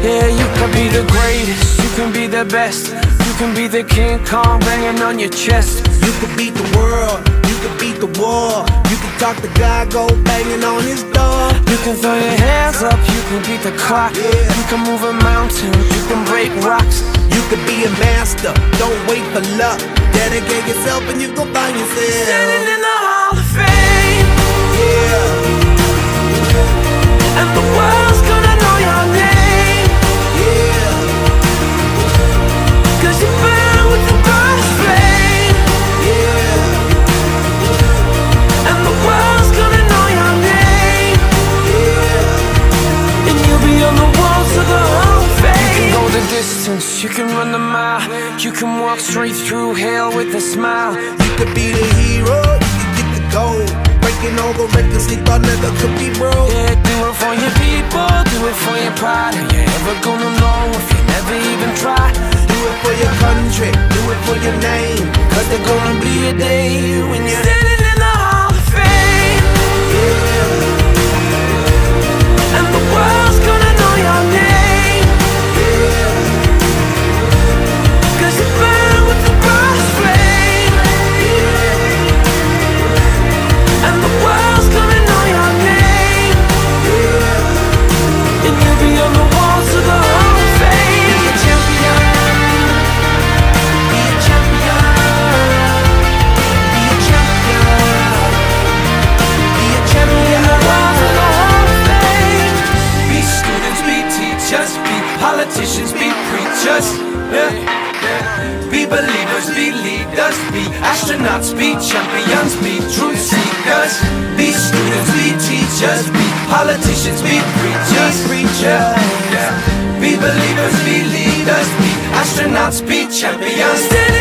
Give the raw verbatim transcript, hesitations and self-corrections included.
Yeah, you can be the greatest, you can be the best, you can be the King Kong banging on your chest. You can beat the world, you can beat the war. You can talk to God, go banging on his door. You can throw your hands up, you can beat the clock. Yeah. You can move a mountain, you can break rocks. You can be a master, don't wait for luck. Dedicate yourself and you gon' find yourself Standing in the Hall of Fame. Yeah, And the world's gonna know your name. yeah, Cause you burn with the brightest flame. yeah, And the world's gonna know your name. yeah. And you'll be on the walls of the Hall of Fame. You can go the distance, you can run the mile. You can walk straight through hell with a smile. You could be the hero, you can get the gold. Breaking all the records they thought never could be broke. Yeah, do it for your people, do it for your pride. Are you ever gonna know if you never even try? Do it for your country, do it for your name. Cause there's gonna be a day when you're standing in the Hall of Fame. Yeah, And the world's gonna know your name. yeah, Cause you burn with the brightest flame. yeah, And the world's gonna know your name. yeah. And you'll be on the walls of the Hall of Fame. Be a champion, be a champion, be a champion, be a champion. The walls of the Hall of Fame. Be students, be teachers, be politicians, be preachers. Yeah, yeah. Be believers, be leaders, be astronauts, be champions, be truth seekers. Be students, be teachers, be politicians, be preachers, preachers. Yeah. Be believers, be leaders, be astronauts, be champions.